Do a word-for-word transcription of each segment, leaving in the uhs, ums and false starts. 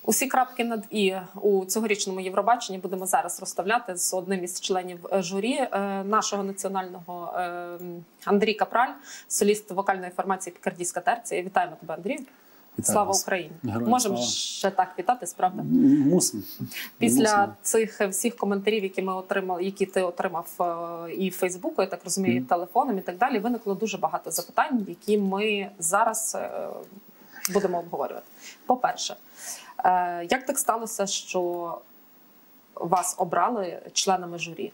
Усі крапки над «і» у цьогорічному Євробаченні будемо зараз розставляти з одним із членів журі нашого національного Андрій Капраль, соліст вокальної формації «Пікардійська терція». Вітаємо тебе, Андрій. Вітаю Слава вас. Україні! Героям Можемо слава. ще так вітати, справді? Мусимо. Після Мусимо. цих всіх коментарів, які ми отримали, які ти отримав і в Фейсбуку, я так розумію, і телефоном, і так далі, виникло дуже багато запитань, які ми зараз будемо обговорювати. По-перше, як так сталося, що вас обрали членами журі?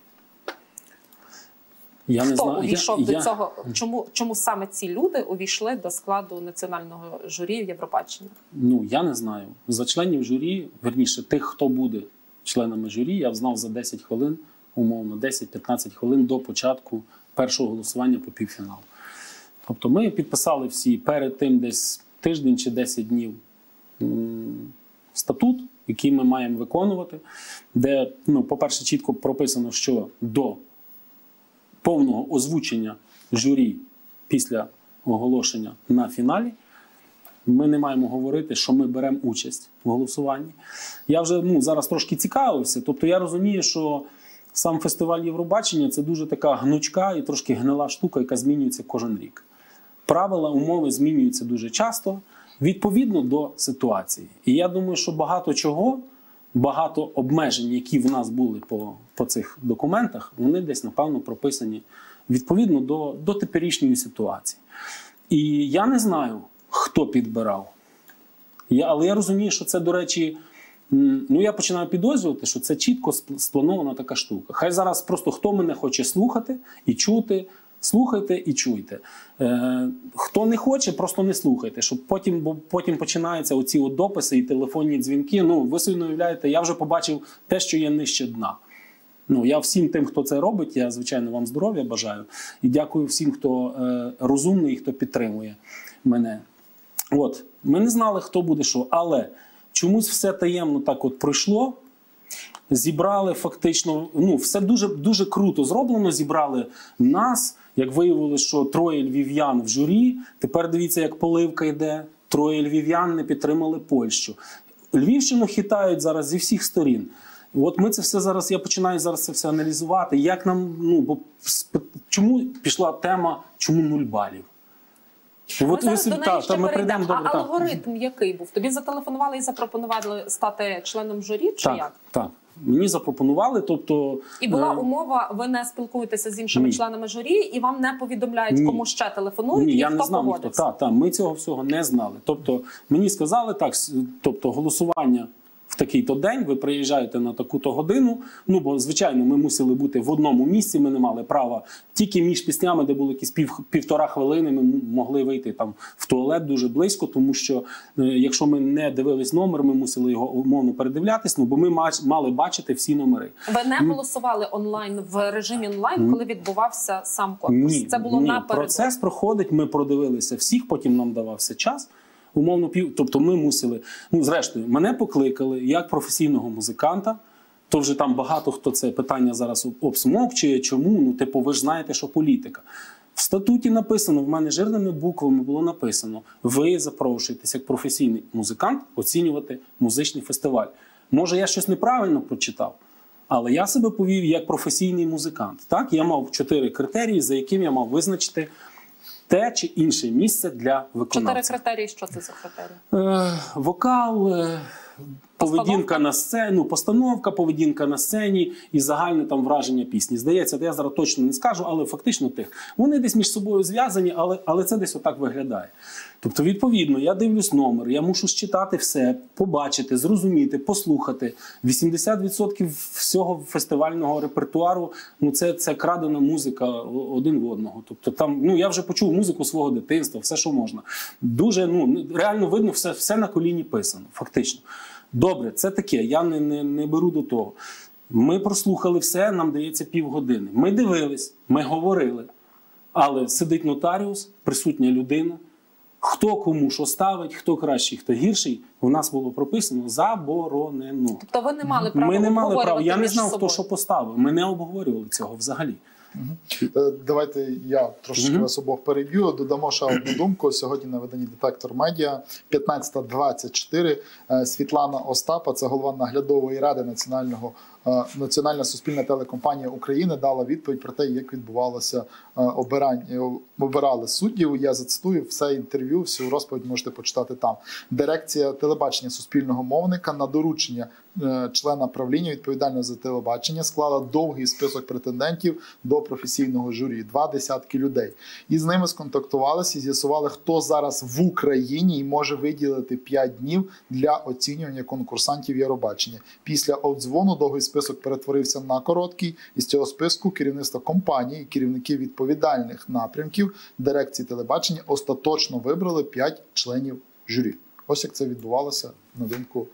Я не Хто знаю. увійшов я, до я... цього? Чому, чому саме ці люди увійшли до складу національного журі в Євробаченні? Ну, я не знаю. За членів журі, верніше, тих, хто буде членами журі, я знав за десять хвилин, умовно, десять-п'ятнадцять хвилин до початку першого голосування по півфіналу. Тобто ми підписали всі перед тим десь тиждень чи десять днів статут, який ми маємо виконувати, де, ну, по-перше, чітко прописано, що до повного озвучення журі після оголошення на фіналі ми не маємо говорити, що ми беремо участь в голосуванні. Я вже ну, зараз трошки цікавився, тобто я розумію, що сам фестиваль Євробачення – це дуже така гнучка і трошки гнила штука, яка змінюється кожен рік. Правила, умови змінюються дуже часто, відповідно до ситуації. І я думаю, що багато чого, багато обмежень, які в нас були по, по цих документах, вони десь, напевно, прописані відповідно до, до теперішньої ситуації. І я не знаю, хто підбирав. Я, але я розумію, що це, до речі, ну я починаю підозрювати, що це чітко спланована така штука. Хай зараз просто хто мене хоче слухати і чути, слухайте і чуйте. Е, хто не хоче, просто не слухайте, щоб потім, бо потім починаються оці от дописи і телефонні дзвінки. Ну, ви собі не уявляєте, я вже побачив те, що є нижче дна. Ну, я всім тим, хто це робить, я, звичайно, вам здоров'я бажаю. І дякую всім, хто е, розумний і хто підтримує мене. От, ми не знали, хто буде що, але чомусь все таємно так от пройшло. Зібрали фактично, ну, все дуже, дуже круто зроблено, зібрали нас. Як виявилося, що троє львів'ян в журі, тепер дивіться, як поливка йде, троє львів'ян не підтримали Польщу. Львівщину хитають зараз зі всіх сторін. От ми це все зараз, я починаю зараз це все аналізувати, як нам, ну, бо чому пішла тема, чому нуль балів? Ми От зараз ви, до неї та, ще та, ми перейдемо. прийдемо, А добре, алгоритм який був? Тобі зателефонували і запропонували стати членом журі, чи так, як? Так, мені запропонували, тобто... І була е... умова, ви не спілкуєтеся з іншими Ні. членами журі, і вам не повідомляють, Ні. кому ще телефонують, Ні, і я хто не знав, ніхто. погодився. Так, так, ми цього всього не знали. Тобто мені сказали так, тобто голосування в такий-то день, ви приїжджаєте на таку-то годину, ну, бо, звичайно, ми мусили бути в одному місці, ми не мали права, тільки між піснями, де було якісь пів, півтора хвилини, ми могли вийти там в туалет дуже близько, тому що, е, якщо ми не дивились номер, ми мусили його умовно передивлятись, ну, бо ми мали бачити всі номери. Ви не голосували онлайн, в режимі онлайн, коли відбувався сам конкурс? Ні, Це було ні. напередодні? Процес проходить, ми продивилися всіх, потім нам давався час. Умовно, пів, тобто ми мусили, ну, зрештою, мене покликали як професійного музиканта, то вже там багато хто це питання зараз обсмокчує, чому, ну, типу, ви ж знаєте, що політика. В статуті написано, в мене жирними буквами було написано, ви запрошуєтесь як професійний музикант оцінювати музичний фестиваль. Може, я щось неправильно прочитав, але я себе повів як професійний музикант. Так? Я мав чотири критерії, за яким я мав визначити те чи інше місце для виконавця. Чотири критерії. Що це за критерії? Е, вокал, е, поведінка на сцені, ну, постановка, поведінка на сцені і загальне там враження пісні. Здається, я зараз точно не скажу, але фактично тих. Вони десь між собою зв'язані, але, але це десь отак виглядає. Тобто, відповідно, я дивлюсь номер, я мушу считати все, побачити, зрозуміти, послухати. вісімдесят відсотків всього фестивального репертуару, ну, це, це крадена музика один в одного. Тобто, там, ну, я вже почув музику свого дитинства, все, що можна. Дуже, ну, реально видно, все, все на коліні писано, фактично. Добре, це таке, я не, не, не беру до того. Ми прослухали все, нам дається півгодини. Ми дивились, ми говорили, але сидить нотаріус, присутня людина, хто кому що ставить, хто кращий, хто гірший, у нас було прописано заборонено. Тобто ви не мали права Ми не мали права, я не між знав, собою. хто що поставив, ми не обговорювали цього взагалі. Угу. Давайте я трошечки угу. вас обох переб'ю. Додамо ще одну думку. Сьогодні на виданні «Детектор Медіа» п'ятнадцята двадцять чотири Світлана Остапа, це голова наглядової ради Національного Національна суспільна телекомпанія України, дала відповідь про те, як відбувалося обирання, обирали суддів. Я зацитую все інтерв'ю, всю розповідь можете почитати там. Дирекція телебачення суспільного мовника на доручення члена правління відповідального за телебачення склала довгий список претендентів до професійного журі. Два десятки людей. І з ними сконтактувалися і з'ясували, хто зараз в Україні і може виділити п'ять днів для оцінювання конкурсантів Євробачення. Після обдзвону довгий список перетворився на короткий. Із цього списку керівництво компанії, керівники відповідальних напрямків дирекції телебачення остаточно вибрали п'ять членів журі. Ось як це відбувалося, на думку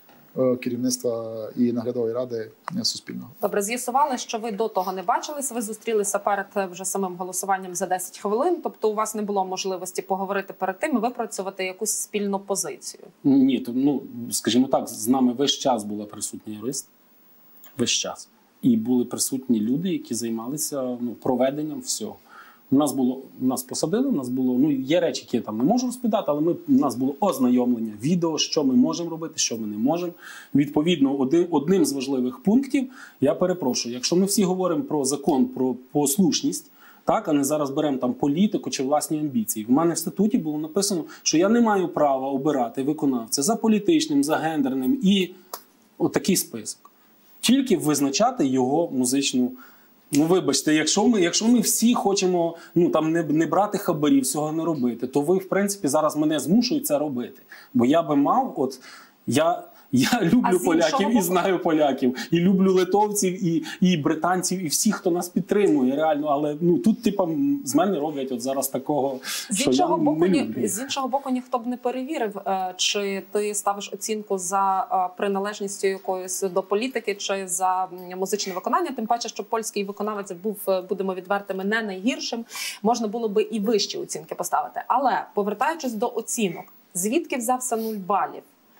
керівництва і наглядової ради Суспільного. Добре, з'ясували, що ви до того не бачились, ви зустрілися перед вже самим голосуванням за десять хвилин, тобто у вас не було можливості поговорити перед тим і випрацювати якусь спільну позицію? Ні, то, ну, скажімо так, з нами весь час була присутня юрист, весь час. І були присутні люди, які займалися ну, проведенням всього. У нас було, нас посадили, у нас було, ну, є речі, які я там не можу розповідати, але ми, у нас було ознайомлення відео, що ми можемо робити, що ми не можемо. Відповідно, один, одним з важливих пунктів, я перепрошую, якщо ми всі говоримо про закон, про послушність, так, а не зараз беремо там політику чи власні амбіції. В мене в статуті було написано, що я не маю права обирати виконавця за політичним, за гендерним і отакий список. Тільки визначати його музичну. Ну, вибачте, якщо ми, якщо ми всі хочемо ну, там, не, не брати хабарів, цього не робити, то ви, в принципі, зараз мене змушують це робити. Бо я би мав, от, я, я люблю поляків і знаю поляків, і люблю литовців, і, і британців, і всіх, хто нас підтримує, реально. Але ну, тут, типу, з мене роблять от зараз такого, з що іншого я боку, не ні, люблю. з іншого боку, ніхто б не перевірив, чи ти ставиш оцінку за приналежністю якоюсь до політики, чи за музичне виконання. Тим паче, що польський виконавець був, будемо відвертими, не найгіршим. Можна було би і вищі оцінки поставити. Але, повертаючись до оцінок, звідки взявся нуль балів?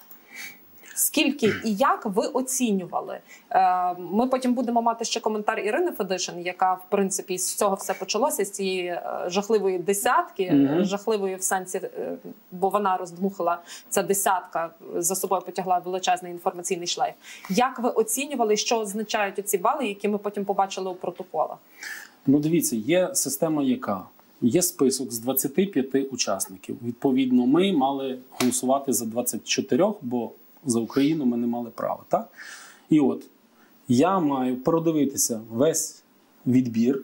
Скільки і як ви оцінювали? Ми потім будемо мати ще коментар Ірини Федишин, яка, в принципі, з цього все почалося, з цієї жахливої десятки, mm-hmm. жахливої в сенсі, бо вона роздмухала, ця десятка за собою потягла величезний інформаційний шлейф. Як ви оцінювали, що означають оці бали, які ми потім побачили у протоколах? Ну, дивіться, є система яка? Є список з двадцяти п'яти учасників. Відповідно, ми мали голосувати за двадцять чотири, бо за Україну ми не мали права, так? І от, я маю продивитися весь відбір,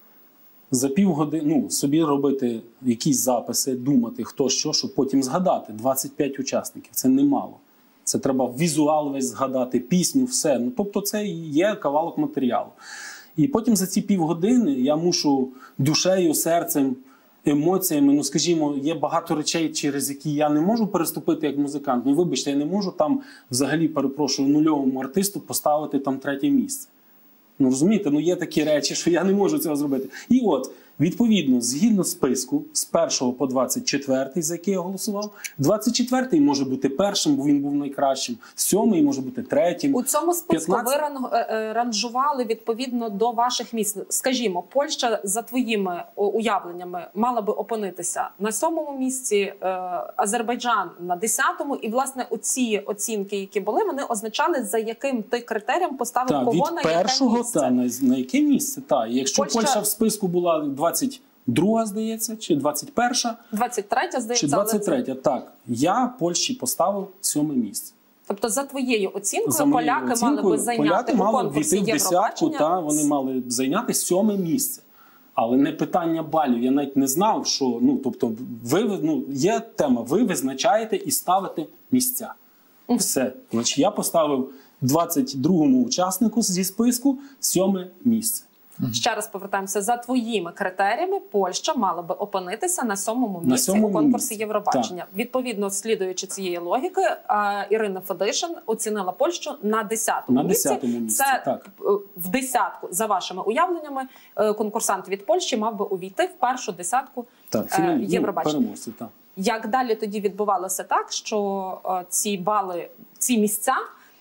за півгодини, ну, собі робити якісь записи, думати, хто що, щоб потім згадати. двадцять п'ять учасників, це немало. Це треба візуал весь згадати, пісню, все. Ну, тобто це є кавалок матеріалу. І потім за ці півгодини я мушу душею, серцем, емоціями, ну, скажімо, є багато речей, через які я не можу переступити як музикант. Ну, вибачте, я не можу там, взагалі, перепрошую, нульовому артисту поставити там третє місце. Ну, розумієте, ну, є такі речі, що я не можу цього зробити. І от, відповідно, згідно списку, з першого по двадцять четвертий, за який я голосував, двадцять четвертий може бути першим, бо він був найкращим, сьомий може бути третім. У цьому списку п'ятнадцятий... ви ранжували відповідно до ваших міст. Скажімо, Польща, за твоїми уявленнями, мала би опинитися на сьомому місці, Азербайджан на десятому, і, власне, оці оцінки, які були, вони означали, за яким ти критерієм поставив та, кого на яке першого, місце. Та, на, на яке місце, так. Якщо Польща... Польща в списку була двадцять друга, здається, чи двадцять перша? двадцять третя, здається. Чи двадцять третя, так. Я Польщі поставив сьоме місце. Тобто, за твоєю оцінкою, за поляки оцінкою, мали би зайняти поляки у конкурсі мали війти в десятку, та, вони мали б зайняти сьоме місце. Але не питання балів. Я навіть не знав, що, ну, тобто, ви, ну, є тема, ви визначаєте і ставите місця. Все. Значить, я поставив двадцять другому учаснику зі списку сьоме місце. Ще раз повертаємося. За твоїми критеріями, Польща мала би опинитися на сьомому місці на сьомому у конкурсі місці. Євробачення. Так. Відповідно, слідуючи цієї логіки, Ірина Федишин оцінила Польщу на десятому на місці. десятому місці. Це так. в десятку, за вашими уявленнями, конкурсант від Польщі мав би увійти в першу десятку так, фіналі, Євробачення. Ну, переможці, так. Як далі тоді відбувалося так, що ці бали, ці місця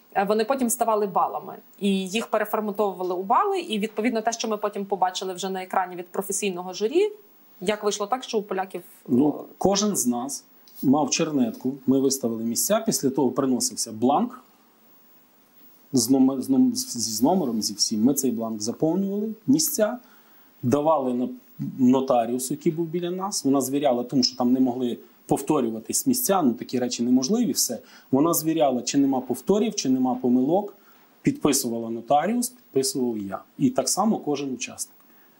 вони потім ставали балами. І їх переформатовували у бали. І, відповідно, те, що ми потім побачили вже на екрані від професійного журі, як вийшло так, що у поляків... Ну, кожен з нас мав чернетку, ми виставили місця, після того приносився бланк з, номер, з, номер, з номером, зі всім. Ми цей бланк заповнювали, місця, давали на нотаріусу, який був біля нас. Вона звіряла, тому що там не могли повторюватись місця, ну такі речі неможливі, все. Вона звіряла, чи нема повторів, чи нема помилок, підписувала нотаріус, підписував я. І так само кожен учасник.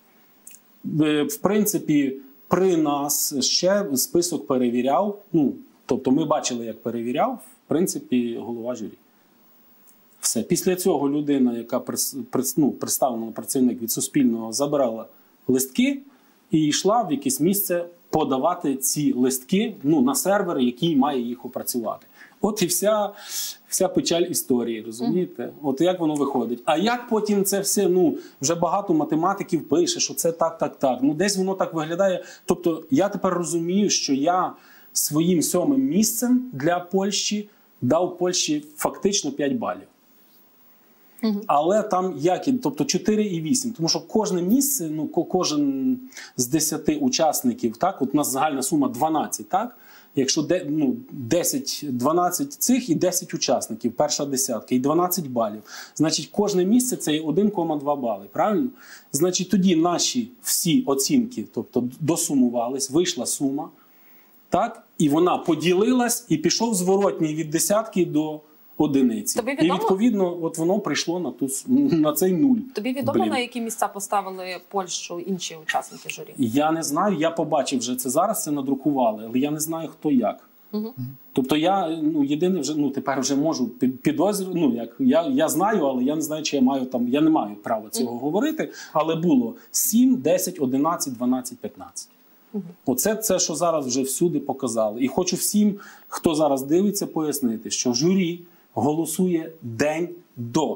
В принципі, при нас ще список перевіряв, ну, тобто ми бачили, як перевіряв, в принципі, голова журі. Все. Pісля цього людина, яка ну, представлена працівник від Суспільного, забирала листки і йшла в якесь місце подавати ці листки, ну, на сервер, який має їх опрацювати. От і вся, вся печаль історії, розумієте? Mm. От як воно виходить. А як потім це все, ну, вже багато математиків пише, що це так, так, так. Ну, десь воно так виглядає. Тобто, я тепер розумію, що я своїм сьомим місцем для Польщі дав Польщі фактично п'ять балів. Mm-hmm. Але там які, тобто чотири і вісім, тому що кожне місце, ну, кожен з десяти учасників, так, от у нас загальна сума дванадцять, так? Якщо де, ну, десять-дванадцять цих і десять учасників, перша десятка, і дванадцять балів, значить кожне місце це є один цілих два бали, правильно? Значить тоді наші всі оцінки, тобто досумувались, вийшла сума, так? І вона поділилась, і пішов зворотній від десятки до одиниці. Тобі відомо? І відповідно от воно прийшло на, ту, на цей нуль. Тобі відомо, Блін. На які місця поставили Польщу інші учасники журі? Я не знаю, я побачив вже це зараз, це надрукували, але я не знаю, хто як. Угу. Тобто я, ну, єдине вже, ну, тепер вже можу підозрювати, ну, як, я, я знаю, але я не знаю, чи я маю там, я не маю права цього угу. говорити, але було сім, десять, одинадцять, дванадцять, п'ятнадцять. Угу. Оце це, що зараз вже всюди показали. І хочу всім, хто зараз дивиться, пояснити, що журі голосує день до.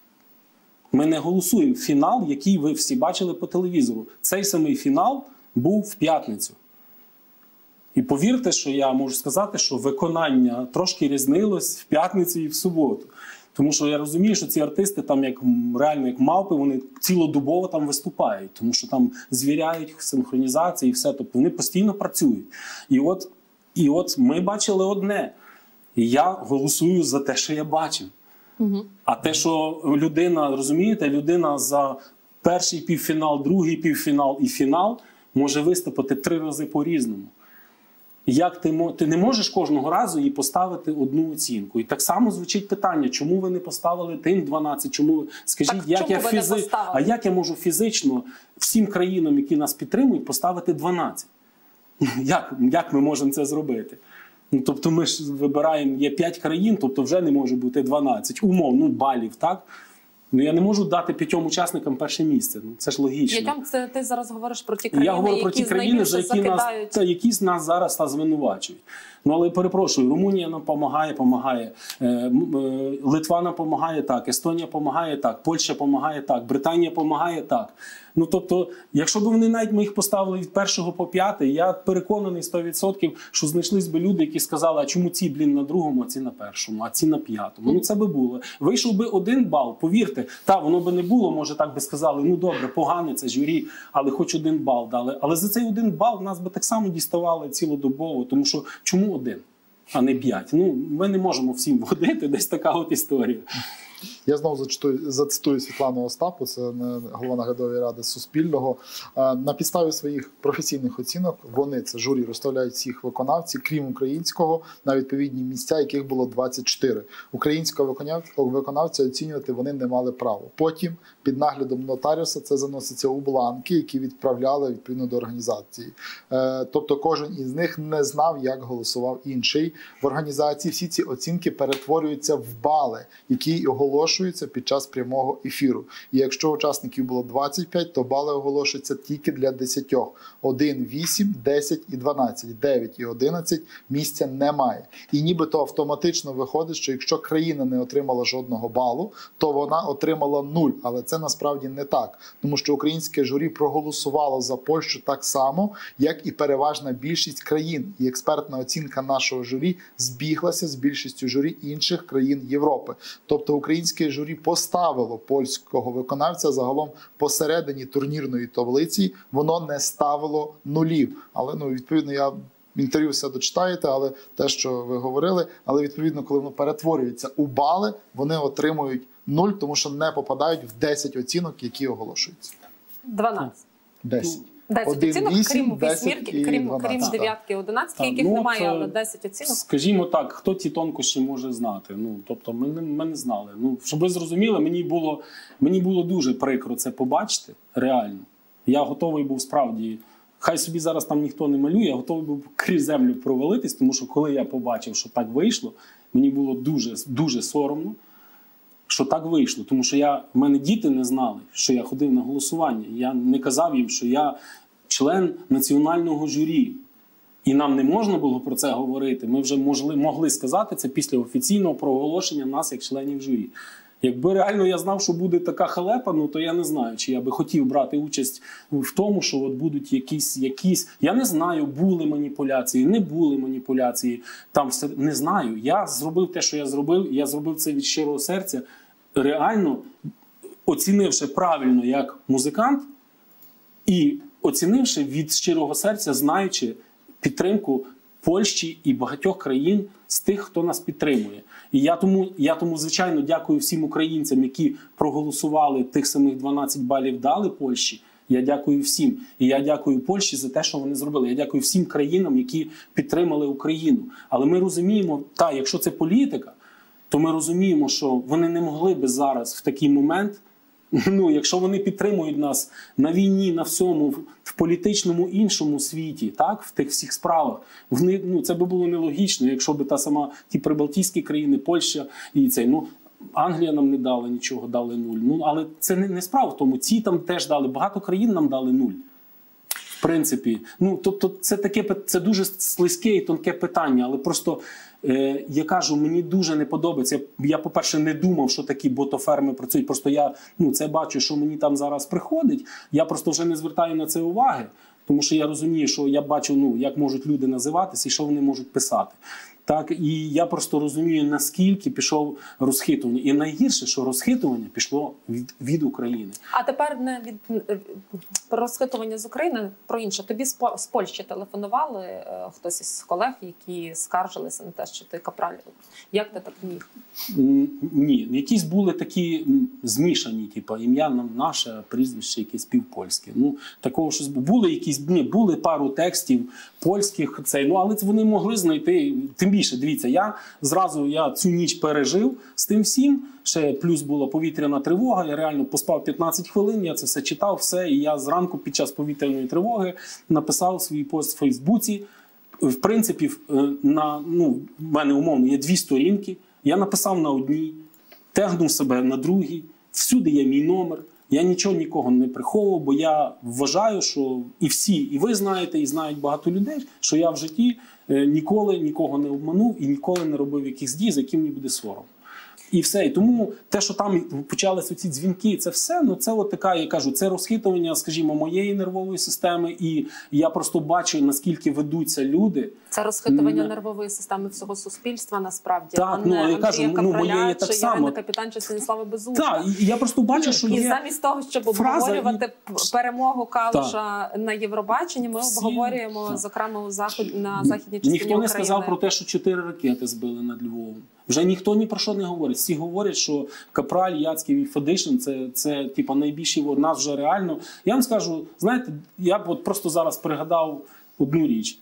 Ми не голосуємо фінал, який ви всі бачили по телевізору. Цей самий фінал був в п'ятницю. І повірте, що я можу сказати, що виконання трошки різнилось в п'ятницю і в суботу. Тому що я розумію, що ці артисти там як реально як мавпи, вони цілодобово там виступають. Тому що там звіряють синхронізації і все. Тобто вони постійно працюють. І от, і от ми бачили одне. І я голосую за те, що я бачив. Угу. А те, що людина, розумієте, людина за перший півфінал, другий півфінал і фінал може виступити три рази по-різному. Як ти, ти не можеш кожного разу їй поставити одну оцінку. І так само звучить питання, чому ви не поставили тим дванадцять, чому, скажіть, так, як я фізи... а як я можу фізично всім країнам, які нас підтримують, поставити дванадцять? Як, як ми можемо це зробити? Ну, тобто ми ж вибираємо, є п'ять країн, тобто вже не може бути дванадцять. Умов, ну, балів, так? Ну, я не можу дати п'ятьом учасникам перше місце. Ну, це ж логічно. П'ятьом, це ти зараз говориш про ті країни, я говорю які про ті країни, за які нас, та, які нас зараз та звинувачують. Ну, але перепрошую, Румунія нам допомагає, допомагає. Е, е, Литва нам допомагає так, Естонія допомагає так, Польща допомагає так, Британія допомагає так. Ну, тобто, якщо б вони навіть ми їх поставили від першого по п'ятий, я переконаний сто відсотків, що знайшлись би люди, які сказали, а чому ці, блін, на другому, а ці на першому, а ці на п'ятому. Ну, це би було. Вийшов би один бал, повірте. Та, воно би не було, може, так би сказали, ну, добре, погане це журі, але хоч один бал дали. Але за цей один бал нас би так само діставали цілодобово, тому що чому один, а не п'ять? Ну, ми не можемо всім водити, десь така от історія. Я знову зачитую, зацитую Світлану Остапу, це голова наглядової ради Суспільного. На підставі своїх професійних оцінок вони, це журі, розставляють всіх виконавців, крім українського, на відповідні місця, яких було двадцять чотири. Українського виконавця оцінювати вони не мали права. Потім під наглядом нотаріуса це заноситься у бланки, які відправляли відповідно до організації. Тобто кожен із них не знав, як голосував інший. В організації всі ці оцінки перетворюються в бали, які оголошують оголошуються під час прямого ефіру. І якщо учасників було двадцять п'ять, то бали оголошуються тільки для десятьох. один, вісім, десять і дванадцять. дев'ять і одинадцять місця немає. І нібито автоматично виходить, що якщо країна не отримала жодного балу, то вона отримала нуль. Але це насправді не так. Тому що українське журі проголосувало за Польщу так само, як і переважна більшість країн. І експертна оцінка нашого журі збіглася з більшістю журі інших країн Європи. Тобто українське журі поставило польського виконавця загалом посередині турнірної таблиці, воно не ставило нулів. Але, ну, відповідно, я інтерв'ю все дочитаєте, але те, що ви говорили, але, відповідно, коли воно перетворюється у бали, вони отримують нуль, тому що не попадають в десять оцінок, які оголошуються. дванадцять. десять. десять один, оцінок, вісім, крім десять вісьмірки, і крім, дванадцять. крім Так. дев'ятки, одинадцятки, Так, яких ну, немає, це, але десять оцінок. Скажімо так, хто ці тонкощі може знати? Ну, тобто, ми, не- ми не знали. Ну, щоб ви зрозуміли, мені було, мені було дуже прикро це побачити, реально. Я готовий був справді, хай собі зараз там ніхто не малює, я готовий був крізь землю провалитись, тому що коли я побачив, що так вийшло, мені було дуже, дуже соромно, що так вийшло. Тому що я, в мене діти не знали, що я ходив на голосування. Я не казав їм, що я член національного журі. І нам не можна було про це говорити. Ми вже могли, могли сказати це після офіційного проголошення нас як членів журі. Якби реально я знав, що буде така халепа, ну то я не знаю, чи я би хотів брати участь в тому, що от будуть якісь, якісь... Я не знаю, були маніпуляції, не були маніпуляції. Там все... Не знаю. Я зробив те, що я зробив. Я зробив це від щирого серця. Реально, оцінивши правильно як музикант і оцінивши від щирого серця, знаючи підтримку Польщі і багатьох країн з тих, хто нас підтримує. І я тому, я тому, звичайно, дякую всім українцям, які проголосували тих самих дванадцять балів дали Польщі. Я дякую всім. І я дякую Польщі за те, що вони зробили. Я дякую всім країнам, які підтримали Україну. Але ми розуміємо, та, якщо це політика, то ми розуміємо, що вони не могли би зараз в такий момент, ну, якщо вони підтримують нас на війні, на всьому, в політичному іншому світі, так, в тих всіх справах, вони, ну, це би було нелогічно, якщо б та сама ті прибалтійські країни, Польща і цей, ну, Англія нам не дала нічого, дали нуль. Ну, але це не, не справа в тому, ці там теж дали, багато країн нам дали нуль. В принципі, ну, тобто це таке, це дуже слизьке і тонке питання, але просто е, я кажу, мені дуже не подобається. Я, я, по-перше, не думав, що такі ботоферми працюють. Просто я, ну, це бачу, що мені там зараз приходить. Я просто вже не звертаю на це уваги, тому що я розумію, що я бачу, ну, як можуть люди називатися і що вони можуть писати. Так, і я просто розумію, наскільки пішов розхитування. І найгірше, що розхитування пішло від, від України. А тепер не від про розхитування з України, про інше. Тобі з, По- з Польщі телефонували е, хтось із колег, які скаржилися на те, що ти капраль. Як ти так міг? М, Ні, якісь були такі м, змішані, типу, ім'я на- наше, прізвище якесь півпольське. Ну, такого щось було. Були якісь, ні, були пару текстів польських, цей, ну, але це вони могли знайти. Тим більше, дивіться, я зразу я цю ніч пережив з тим всім. Ще плюс була повітряна тривога, я реально поспав п'ятнадцять хвилин, я це все читав, все, і я зранку під час повітряної тривоги написав свій пост в Фейсбуці. В принципі, на, ну, в мене умовно є дві сторінки, я написав на одній, тегнув себе на другій, всюди є мій номер, я нічого нікого не приховував, бо я вважаю, що і всі, і ви знаєте, і знають багато людей, що я в житті ніколи нікого не обманув і ніколи не робив якихось дій, за які мені буде сором. І все. І тому те, що там почалися ці дзвінки, це все, ну це от така, я кажу, це розхитування, скажімо, моєї нервової системи. І я просто бачу, наскільки ведуться люди. Це розхитування Не- нервової системи всього суспільства, насправді. Так, а ну, не я Андрія кажу, ну, Капраля, моєї так чи само. Ярина Капітан, чи Станіслава Безугла. Так, і я просто бачу, що І є... замість того, щоб фраза обговорювати і- п- перемогу Калуша на Євробаченні, ми Всі- обговорюємо, так. зокрема, у заход... на західній частині Ніхто не України. сказав про те, що чотири ракети збили над Львовом. Вже ніхто ні про що не говорить. Всі говорять, що Капраль, Яцьків і Федишин це, це типа, найбільші ворог. Нас вже реально. Я вам скажу, знаєте, я б от просто зараз пригадав одну річ.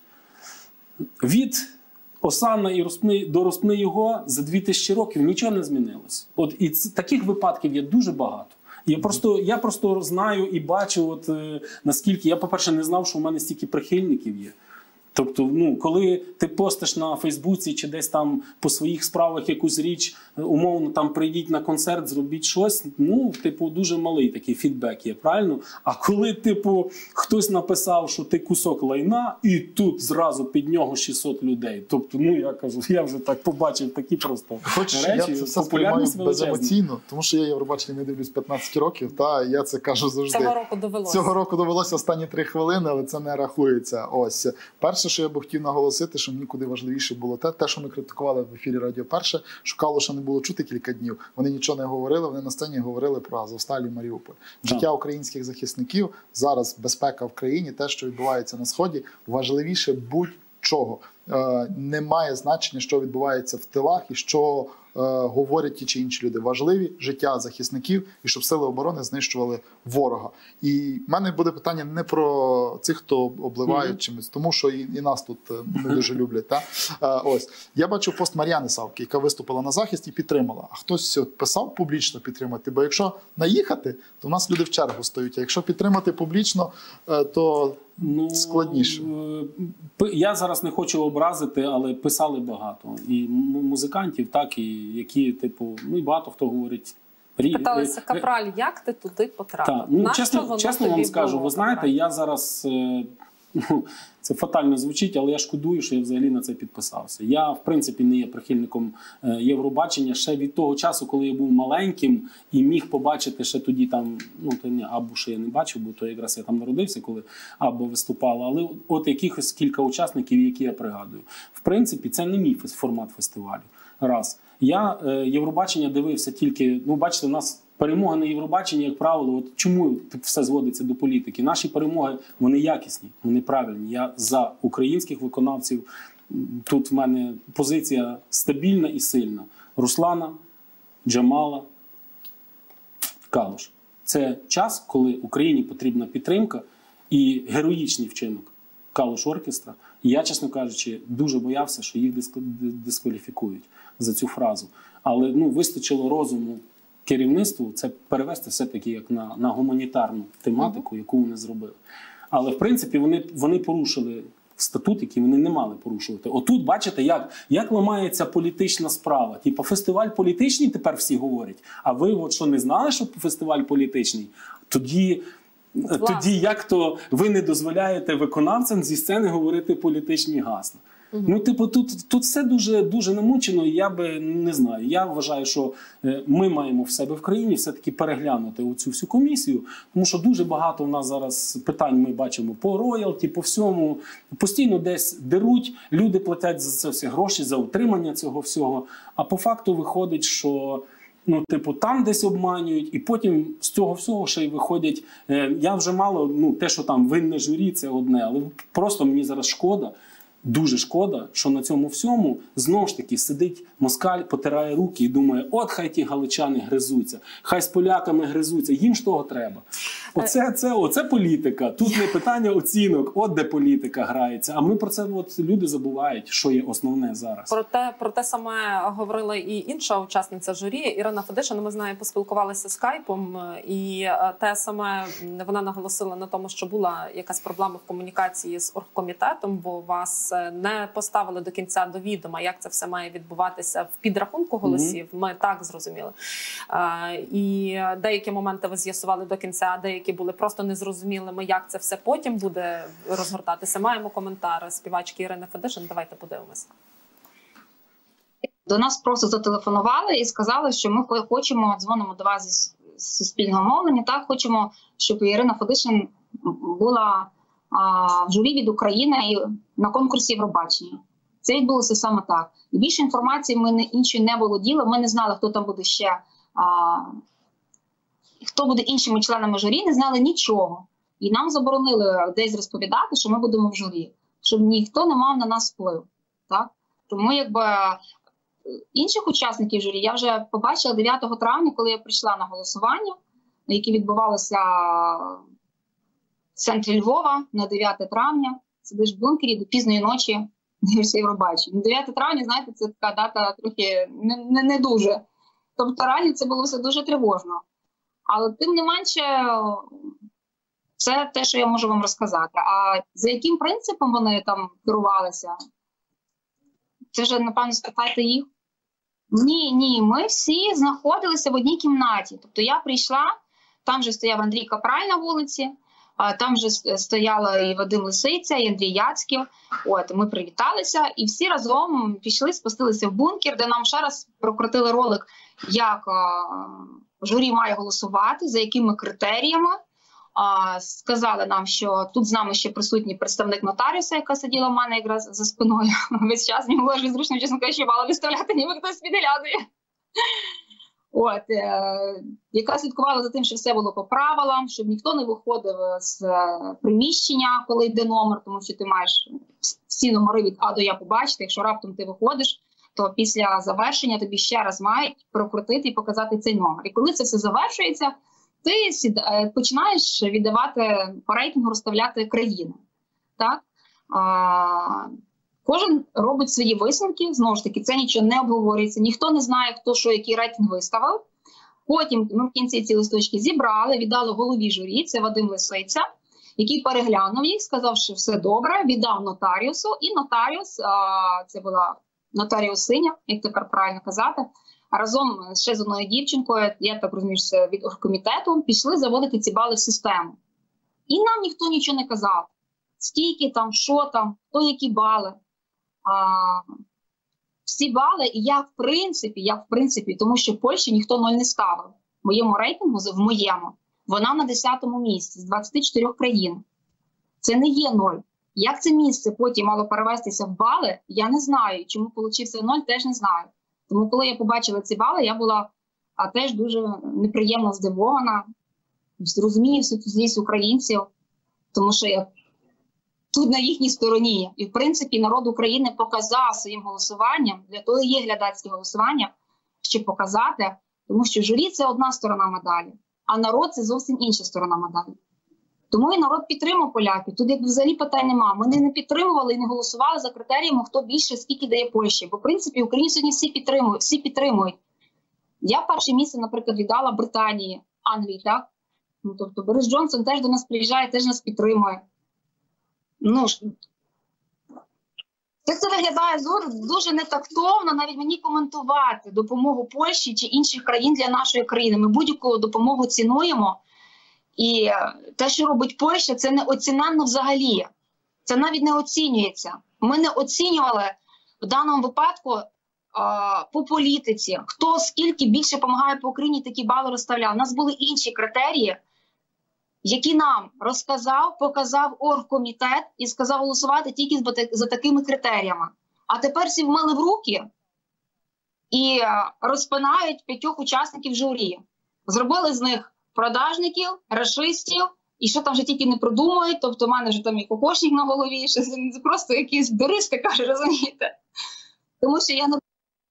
Від Осанна і Розпни, до Розпни його за дві тисячі років нічого не змінилося. От і ц- таких випадків є дуже багато. Я просто, я просто знаю і бачу, от, е, наскільки... Я, по-перше, не знав, що в мене стільки прихильників є. Тобто, ну, коли ти постиш на Фейсбуці чи десь там по своїх справах якусь річ, умовно, там прийдіть на концерт, зробіть щось, ну, типу, дуже малий такий фідбек є, правильно? А коли, типу, хтось написав, що ти кусок лайна, і тут зразу під нього шістсот людей. Тобто, ну, я кажу, я вже так побачив такі просто Хоч речі. Я це все сприймаю беземоційно, тому що я Євробачення не дивлюсь п'ятнадцять років, та я це кажу завжди. Цього року довелося. Цього року довелося останні три хвилини, але це не рахується. Ось. Перше, що я б хотів наголосити, що мені куди важливіше було те, те, що ми критикували в ефірі Радіо Перше, що Калуша не було чути кілька днів. Вони нічого не говорили, вони на сцені говорили про Азовсталь і Маріуполь. Життя українських захисників, зараз безпека в країні, те, що відбувається на Сході, важливіше будь-чого. Е, немає значення, що відбувається в тилах і що е, говорять ті чи інші люди. Важливі життя захисників і щоб сили оборони знищували ворога. І в мене буде питання не про цих, хто обливають mm-hmm. чимось, тому що і, і нас тут не дуже люблять. Та? Е, ось. Я бачив пост Мар'яни Савки, яка виступила на захист і підтримала. А хтось писав публічно підтримати, бо якщо наїхати, то в нас люди в чергу стоять. А якщо підтримати публічно, е, то ну, складніше. Я зараз не хочу образити, але писали багато. І музикантів, так, і які, типу, ну і багато хто говорить. Питалися, Капраль, як ти туди потрапив? Так, ну, чесно, чесно вам скажу, ви знаєте, Капраль? Я зараз, ну, це фатально звучить, але я шкодую, що я взагалі на це підписався. Я, в принципі, не є прихильником Євробачення ще від того часу, коли я був маленьким і міг побачити ще тоді там, ну, то не, Аббу ще я не бачив, бо то якраз я там народився, коли Абба виступала, але от якихось кілька учасників, які я пригадую. В принципі, це не мій формат фестивалю. Раз. Я е, Євробачення дивився тільки, ну, бачите, у нас перемоги на Євробаченні, як правило, от чому все зводиться до політики? Наші перемоги, вони якісні, вони правильні. Я за українських виконавців. Тут в мене позиція стабільна і сильна. Руслана, Джамала, Калуш. Це час, коли Україні потрібна підтримка і героїчний вчинок Калуш оркестра. І я, чесно кажучи, дуже боявся, що їх дискваліфікують за цю фразу. Але, ну, вистачило розуму керівництву це перевести все-таки як на, на гуманітарну тематику, яку вони зробили. Але, в принципі, вони, вони порушили статут, який вони не мали порушувати. Отут, бачите, як, як ламається політична справа. Типу, фестиваль політичний, тепер всі говорять. А ви от що, не знали, що фестиваль політичний? Тоді... Тоді як то ви не дозволяєте виконавцям зі сцени говорити політичні гасла? Угу. Ну, типу, тут, тут все дуже, дуже намучено, і я би не знаю. Я вважаю, що ми маємо в себе в країні все-таки переглянути оцю всю комісію, тому що дуже багато в нас зараз питань ми бачимо по роялті, по всьому. Постійно десь деруть, люди платять за це всі гроші, за утримання цього всього. А по факту виходить, що ну, типу, там десь обманюють, і потім з цього всього ще й виходять. Е, я вже мало, ну, те, що там винне журі, це одне, але просто мені зараз шкода, дуже шкода, що на цьому всьому знову ж таки сидить москаль, потирає руки і думає, от хай ті галичани гризуться, хай з поляками гризуться, їм ж того треба. Оце, це, оце політика, тут не питання оцінок, от де політика грається. А ми про це, от, люди забувають, що є основне зараз. Про те, про те саме говорила і інша учасниця журі, Ірина Федишин, ми з нею поспілкувалися скайпом, і те саме вона наголосила на тому, що була якась проблема в комунікації з оргкомітетом, бо вас не поставили до кінця до відома, як це все має відбуватися в підрахунку голосів. Mm-hmm. Ми так зрозуміли. І деякі моменти ви з'ясували до кінця, деякі були просто незрозумілими, як це все потім буде розгортатися. Маємо коментар співачки Ірини Федишин. Давайте подивимося. До нас просто зателефонували і сказали, що ми хочемо, дзвонимо до вас зі спільного мовлення, так, хочемо, щоб Ірина Федишин була а, в журі від України і на конкурсі Євробачення. Це відбулося саме так. І більше інформації ми не, іншої не володіли, ми не знали, хто там буде ще, а, хто буде іншими членами журі, не знали нічого. І нам заборонили десь розповідати, що ми будемо в журі, щоб ніхто не мав на нас вплив. Так? Тому якби інших учасників журі я вже побачила дев'ятого травня, коли я прийшла на голосування, яке відбувалося в центрі Львова на дев'яте травня. Сидиш в бункері до пізної ночі, дивишся Євробачення. дев'яте травня, знаєте, це така дата трохи не, не, не дуже. Тобто раді це було все дуже тривожно. Але тим не менше, Це те, що я можу вам розказати. А за яким принципом вони там керувалися? Це вже, напевно, спитайте їх. Ні, ні, ми всі знаходилися в одній кімнаті. Тобто я прийшла, там же стояв Андрій Капраль на вулиці, там же стояла і Вадим Лисиця, і Андрій Яцьків. От, ми привіталися і всі разом пішли, спустилися в бункер, де нам ще раз прокрутили ролик, як журі має голосувати, за якими критеріями. А, сказали нам, що тут з нами ще присутній представник нотаріуса, яка сиділа в мене якраз за спиною весь час. Мені було ж зручно, чесно кажучи, мала виставляти, ніби хтось підглядує. От, е, яка слідкувала за тим, що все було по правилам, щоб ніхто не виходив з е, приміщення, коли йде номер, тому що ти маєш всі номери від А до Я побачити. Якщо раптом ти виходиш, то після завершення тобі ще раз мають прокрутити і показати цей номер. І коли це все завершується, ти сіда, починаєш віддавати по рейтингу, розставляти країни. Так? А, кожен робить свої висновки, знову ж таки, це нічого не обговорюється, ніхто не знає, хто що, який рейтинг виставив. Потім ми в кінці ці листочки зібрали, віддали голові журі, це Вадим Лисиця, який переглянув їх, сказав, що все добре, віддав нотаріусу, і нотаріус, а, це була нотаріусиня, як тепер правильно казати, разом ще з одною дівчинкою, я так розумію, від оргкомітету, пішли заводити ці бали в систему. І нам ніхто нічого не казав. Скільки там, що там, хто які бали. А, всі бали, і я в принципі, я в принципі, тому що в Польщі ніхто ноль не ставив. В моєму рейтингу, в моєму, вона на десятому місці з двадцяти чотирьох країн. Це не є ноль. Як це місце потім мало перевестися в бали, я не знаю. Чому получився ноль, теж не знаю. Тому коли я побачила ці бали, я була а, теж дуже неприємно здивована. Розумію всю цю злість українців, тому що я тут на їхній стороні. І, в принципі, народ України показав своїм голосуванням, для того є глядацьке голосування, щоб показати, тому що журі – це одна сторона медалі, а народ – це зовсім інша сторона медалі. Тому і народ підтримав поляків. Тут як взагалі питань нема. Ми не підтримували і не голосували за критеріями, хто більше, скільки дає Польщі. Бо, в принципі, Україні сьогодні всі підтримують. Всі підтримують. Я перше місце, наприклад, віддала Британії, Англії, так? Ну, тобто Борис Джонсон теж до нас приїжджає, теж нас підтримує. Ну, це, це виглядає дуже нетактовно навіть мені коментувати допомогу Польщі чи інших країн для нашої країни. Ми будь-яку допомогу цінуємо. І те, що робить Польща, це не оціненно взагалі. Це навіть не оцінюється. Ми не оцінювали в даному випадку а, по політиці, хто скільки більше допомагає по Україні, такі бали розставляв. У нас були інші критерії, які нам розказав, показав оргкомітет і сказав голосувати тільки за такими критеріями. А тепер всі вмили в руки і розпинають п'ятьох учасників журі. Зробили з них продажників, рашистів, і що там вже тільки не продумують, тобто в мене вже там і кокошник на голові, що це просто якісь дуристи, каже, розумієте? Тому що я не...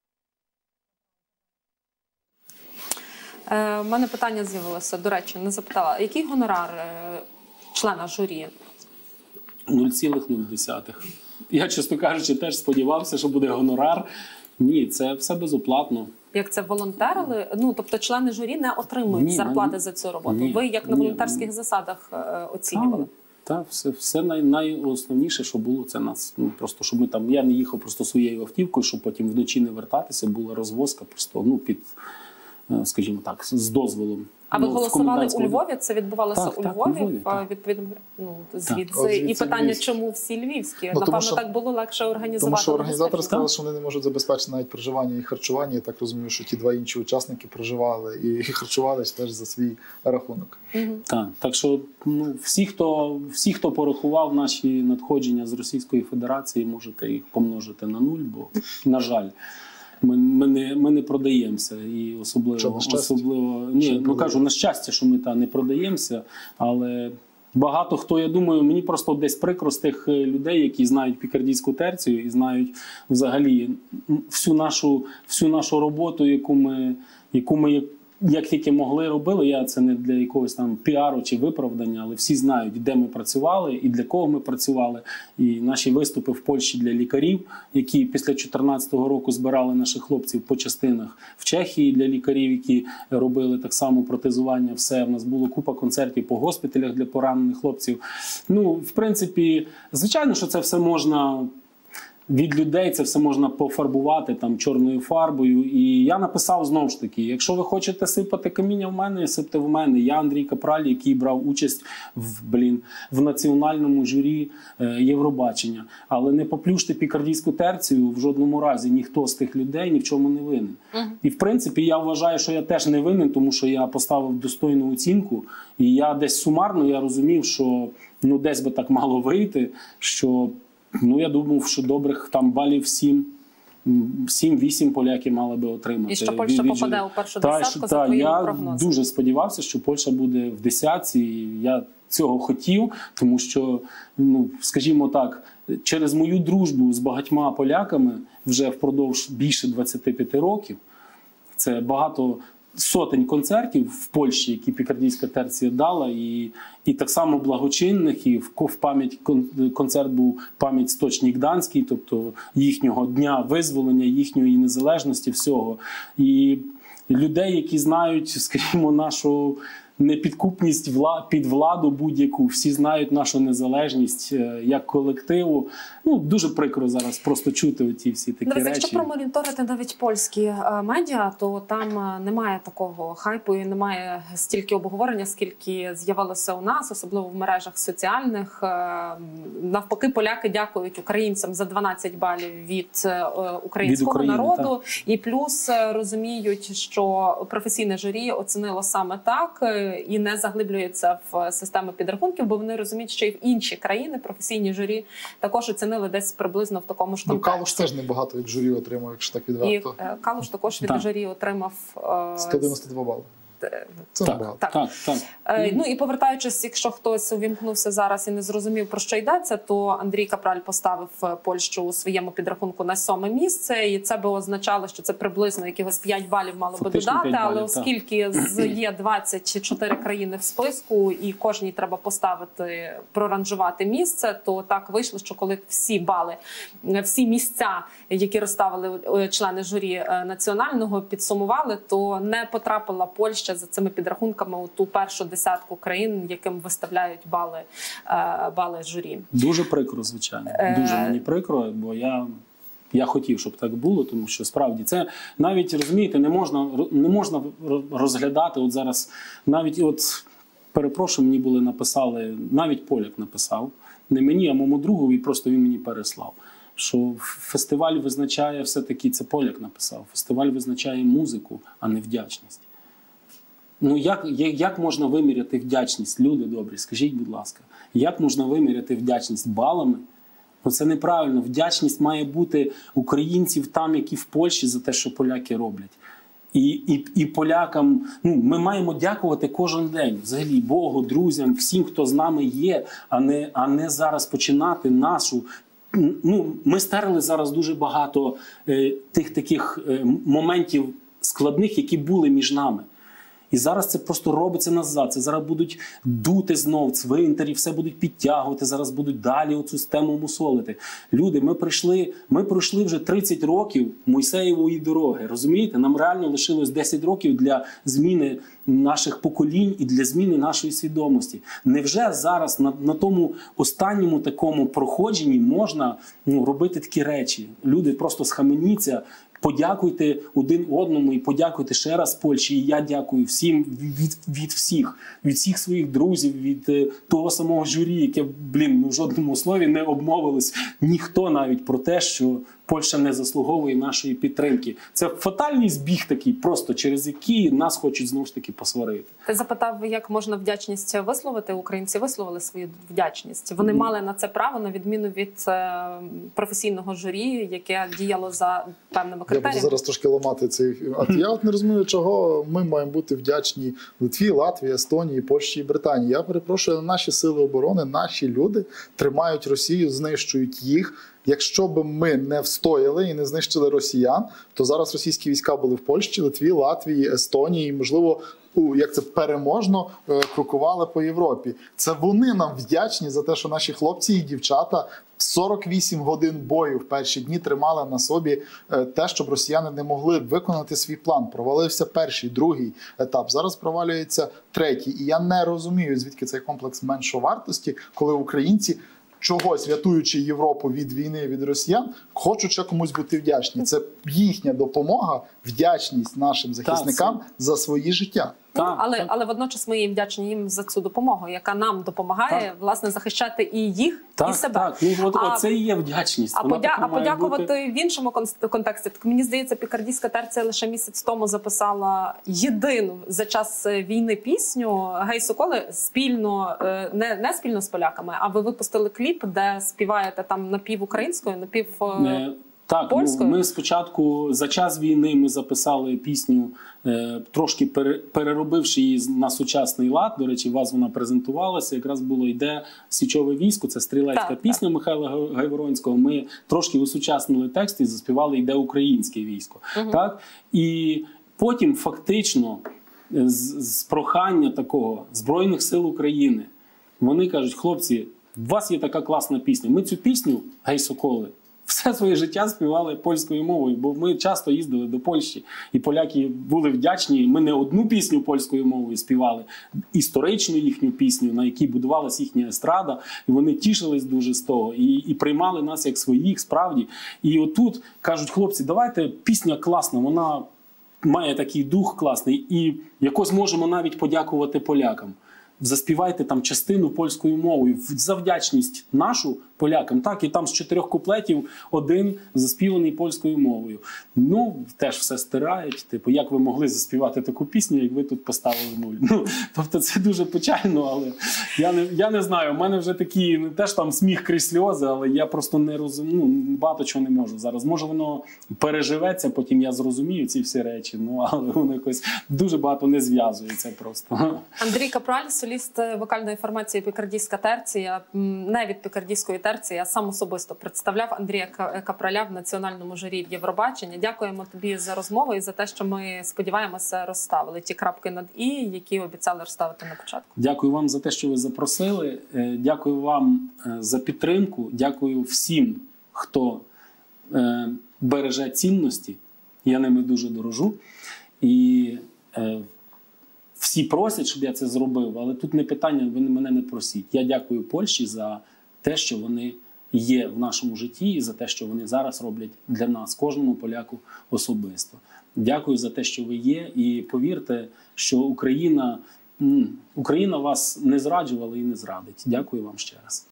У мене питання з'явилося, до речі, не запитала. Який гонорар е, члена журі? нуль цілих нуль десятих. Я, чесно кажучи, теж сподівався, що буде гонорар. Ні, це все безоплатно. Як це волонтерили? Ну, тобто члени журі не отримують ні, зарплати ні, за цю роботу? Ні, Ви як на ні, волонтерських ні. засадах е, оцінювали? Так, так, все, все най, найосновніше, що було, це нас. Ну, просто, щоб ми там, я не їхав просто своєю автівкою, щоб потім вночі не вертатися, була розвозка просто, ну, під, скажімо так, з дозволом. А ви ну, голосували у Львові? Це відбувалося так, у так, Львові? у Львові, так. Відповідно, ну, звідси. От звідси І питання, Львівські. чому всі львівські? Ну, Напевно, що, так було легше організувати. Тому що організатори логістику. сказали, що вони не можуть забезпечити навіть проживання і харчування. Я так розумію, що ті два інші учасники проживали і харчувалися теж за свій рахунок. Угу. Так, так що ну, всі, хто, всі, хто порахував наші надходження з Російської Федерації, можете їх помножити на нуль, бо, на жаль, ми, ми, не, ми не продаємося. І особливо, Що, на щастя? особливо ні, Що не ну кажу, на щастя, що ми та не продаємося, але багато хто, я думаю, мені просто десь прикро з тих людей, які знають пікардійську терцію і знають взагалі всю нашу, всю нашу роботу, яку ми, яку ми як тільки могли, робили. Я це не для якогось там піару чи виправдання, але всі знають, де ми працювали і для кого ми працювали. І наші виступи в Польщі для лікарів, які після дві тисячі чотирнадцятого року збирали наших хлопців по частинах, в Чехії для лікарів, які робили так само протезування, все. У нас було купа концертів по госпіталях для поранених хлопців. Ну, в принципі, звичайно, що це все можна від людей, це все можна пофарбувати там чорною фарбою. І я написав знову ж таки, якщо ви хочете сипати каміння в мене, сипте в мене. Я Андрій Капраль, який брав участь в, блін, в національному журі е, Євробачення. Але не поплюште пікардійську терцію в жодному разі. Ніхто з тих людей ні в чому не винен. Uh-huh. І в принципі я вважаю, що я теж не винен, тому що я поставив достойну оцінку. І я десь сумарно я розумів, що ну десь би так мало вийти, що ну, я думав, що добрих там балів сім, сім-вісім поляки мали би отримати. І що Польща від... попаде у першу та, десятку та, за твоїми я прогнозами. Я дуже сподівався, що Польща буде в десятці. І я цього хотів, тому що, ну, скажімо так, через мою дружбу з багатьма поляками вже впродовж більше двадцяти п'яти років, це багато сотень концертів в Польщі, які пікардійська терція дала, і, і так само благочинних, і в, в пам'ять концерт був пам'ять Сточній Гданський, тобто їхнього дня визволення, їхньої незалежності, всього. І людей, які знають, скажімо, нашу непідкупність під владу будь-яку, всі знають нашу незалежність як колективу. Ну, дуже прикро зараз просто чути оті всі такі Дивіться, речі. якщо промоніторити навіть польські медіа, то там немає такого хайпу і немає стільки обговорення, скільки з'явилося у нас, особливо в мережах соціальних. Навпаки, поляки дякують українцям за дванадцять балів від українського від України, народу. Так. І плюс розуміють, що професійне журі оцінило саме так і не заглиблюється в систему підрахунків, бо вони розуміють, що і в інші країни професійні журі також оцінили десь приблизно в такому ж контексті. Ну, Калуш теж небагато від журі отримав, якщо так відверто. І Калуш також від так. журі отримав сто дев'яносто два бали. Це так, так, так, так. Е, ну і повертаючись, якщо хтось увімкнувся зараз і не зрозумів, про що йдеться, то Андрій Капраль поставив Польщу у своєму підрахунку на сьоме місце, і це би означало, що це приблизно якихось п'ять балів мало би додати, балів, але оскільки з, є двадцять чотири країни в списку і кожній треба поставити, проранжувати місце, то так вийшло, що коли всі бали, всі місця, які розставили члени журі національного, підсумували, то не потрапила Польща за цими підрахунками у ту першу десятку країн, яким виставляють бали, бали журі. Дуже прикро, звичайно. Дуже мені прикро, бо я, я хотів, щоб так було, тому що справді це навіть, розумієте, не можна, не можна розглядати от зараз, навіть от, перепрошую, мені були написали, навіть поляк написав, не мені, а моєму другу, і просто він мені переслав, що фестиваль визначає все-таки, це поляк написав, фестиваль визначає музику, а не вдячність. Ну, як, як можна виміряти вдячність, люди добрі, скажіть, будь ласка, як можна виміряти вдячність балами? Ну, це неправильно. Вдячність має бути українців там, які в Польщі, за те, що поляки роблять. І, і, і полякам, ну, ми маємо дякувати кожен день, взагалі, Богу, друзям, всім, хто з нами є, а не, а не зараз починати нашу. Ну, ми стерли зараз дуже багато е, тих таких е, моментів складних, які були між нами. І зараз це просто робиться назад. Це зараз будуть дути знов цвинтарі, все будуть підтягувати, зараз будуть далі оцю систему мусолити. Люди, ми прийшли, ми пройшли вже тридцять років Мойсеєвої дороги, розумієте? Нам реально лишилось десять років для зміни наших поколінь і для зміни нашої свідомості. Невже зараз на, на тому останньому такому проходженні можна, ну, робити такі речі? Люди, просто схаменіться, подякуйте один одному і подякуйте ще раз Польщі. І я дякую всім від, від всіх, від всіх своїх друзів, від е, того самого журі, яке, блін, ну, в жодному слові не обмовилось ніхто навіть про те, що Польща не заслуговує нашої підтримки. Це фатальний збіг такий, просто через який нас хочуть знову ж таки посварити. Ти запитав, як можна вдячність висловити? Українці висловили свою вдячність. Вони mm. мали на це право, на відміну від е, професійного журі, яке діяло за певними критеріями. Я буду зараз трошки ламати цей... А я от не розумію, чого ми маємо бути вдячні Литві, Латвії, Естонії, Польщі і Британії. Я перепрошую, наші сили оборони, наші люди тримають Росію, знищують їх. Якщо б ми не встояли і не знищили росіян, то зараз російські війська були в Польщі, Литві, Латвії, Естонії, і, можливо, як це переможно крокували по Європі. Це вони нам вдячні за те, що наші хлопці і дівчата сорок вісім годин бою в перші дні тримали на собі те, щоб росіяни не могли виконати свій план. Провалився перший, другий етап. Зараз провалюється третій. І я не розумію, звідки цей комплекс меншовартості, коли українці, чогось рятуючи Європу від війни, від росіян, хочуть ще комусь бути вдячні. Це їхня допомога, вдячність нашим захисникам Так, це... за свої життя. Ну, Так, але, так. але водночас ми їм вдячні їм за цю допомогу, яка нам допомагає, Так. власне, захищати і їх, Так, і себе. так. Ну, от, А- оце і є вдячність. А, Вона подя... така а має подякувати бути. в іншому кон- контексті. Так, мені здається, пікардійська терція лише місяць тому записала єдину за час війни пісню «Гей, Соколи» спільно, е, не, не спільно з поляками, а ви випустили кліп, де співаєте там напівукраїнською, напів... е, Е, Так, ну, польською? ми спочатку за час війни ми записали пісню, е, трошки пере, переробивши її на сучасний лад. До речі, у вас вона презентувалася. Якраз було «Йде січове військо», це стрілецька Так, пісня Михайла Га- Гайворонського. Ми трошки усучаснили текст і заспівали «Йде українське військо». Мгм. Так? І потім фактично з, з прохання такого Збройних сил України вони кажуть: хлопці, у вас є така класна пісня. Ми цю пісню «Гей, Соколи» все своє життя співали польською мовою, бо ми часто їздили до Польщі, і поляки були вдячні. Ми не одну пісню польською мовою співали, історичну їхню пісню, на якій будувалась їхня естрада, і вони тішились дуже з того, і, і приймали нас як своїх, справді. І отут кажуть: хлопці, давайте, пісня класна, вона має такий дух класний, і якось можемо навіть подякувати полякам. Заспівайте там частину польською мовою за вдячність нашу полякам. Так, і там з чотирьох куплетів один заспіваний польською мовою. Ну, теж все стирають. Типу, як ви могли заспівати таку пісню, як ви тут поставили нуль? Ну, тобто це дуже печально, але я не, я не знаю. У мене вже такі, не теж там сміх крізь сльози, але я просто не розумію, ну, багато чого не можу зараз. Може, воно переживеться, потім я зрозумію ці всі речі, ну, але воно якось дуже багато не зв'язується просто. Андрій Капраль, соліст вокальної формації «Пікардійська терція», м, не від пікардійської терції, а сам особисто представляв Андрія Ка- Капраля в національному журі Євробачення. Дякуємо тобі за розмову і за те, що ми, сподіваємося, розставили ті крапки над «і», які обіцяли розставити на початку. Дякую вам за те, що ви запросили. Е, Дякую вам е, за підтримку. Дякую всім, хто е, береже цінності. Я ними дуже дорожу. І е, всі просять, щоб я це зробив, але тут не питання, ви мене не просіть. Я дякую Польщі за те, що вони є в нашому житті, і за те, що вони зараз роблять для нас, кожному поляку особисто. Дякую за те, що ви є, і повірте, що Україна, м, Україна вас не зраджувала і не зрадить. Дякую вам ще раз.